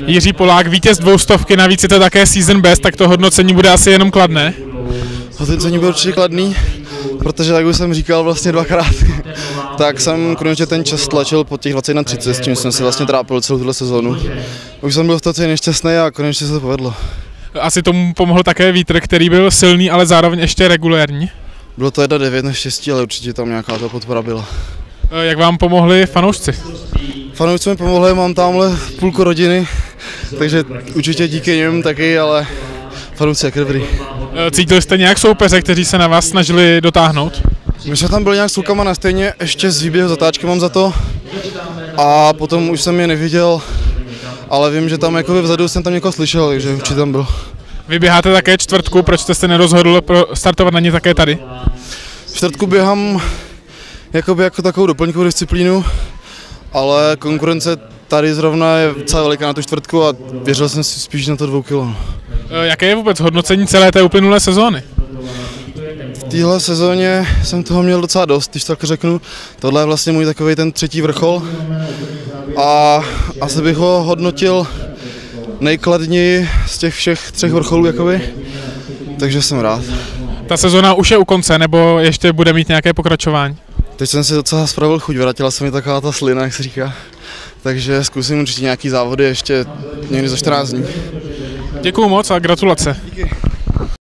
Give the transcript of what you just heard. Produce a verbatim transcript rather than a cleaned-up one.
Jiří Polák, vítěz dvoustovky, navíc je to také season best, tak to hodnocení bude asi jenom kladné. Hodnocení bude určitě kladný, protože tak už jsem říkal vlastně dvakrát, tak jsem konečně ten čas tlačil po těch dvacet na třicet, s čím jsem si vlastně trápil celou tuhle sezónu. Už jsem byl v tom nešťastný a konečně se to povedlo. Asi tomu pomohl také vítr, který byl silný, ale zároveň ještě regulérní. Bylo to jedna devět naštěstí, ale určitě tam nějaká ta podpora byla. Jak vám pomohli fanoušci? Fanoušci mi pomohli, mám tamhle půlku rodiny, takže určitě díky něm taky, ale fanoušci jak dobrý. Cítil jste nějak soupeře, kteří se na vás snažili dotáhnout? My jsme tam byli nějak s klukama na stejně, ještě z výběhu zatáčky mám za to a potom už jsem je neviděl, ale vím, že tam jakoby vzadu jsem tam někoho slyšel, takže určitě tam byl. Vy běháte také čtvrtku, proč jste se nerozhodl pro startovat na ně také tady? V čtvrtku běhám jakoby jako takovou doplňkovou disciplínu, ale konkurence tady zrovna je docela veliká na tu čtvrtku a věřil jsem si spíš na to dvou kilo. Jaké je vůbec hodnocení celé té uplynulé sezóny? V téhle sezóně jsem toho měl docela dost, když tak řeknu. Tohle je vlastně můj takový ten třetí vrchol a asi bych ho hodnotil nejkladněji z těch všech třech vrcholů, jakoby. Takže jsem rád. Ta sezóna už je u konce, nebo ještě bude mít nějaké pokračování? Teď jsem si docela spravil chuť, vrátila se mi taková ta slina, jak se říká. Takže zkusím určitě nějaký závody ještě někdy za čtrnáct dní. Děkuju moc a gratulace. Díky.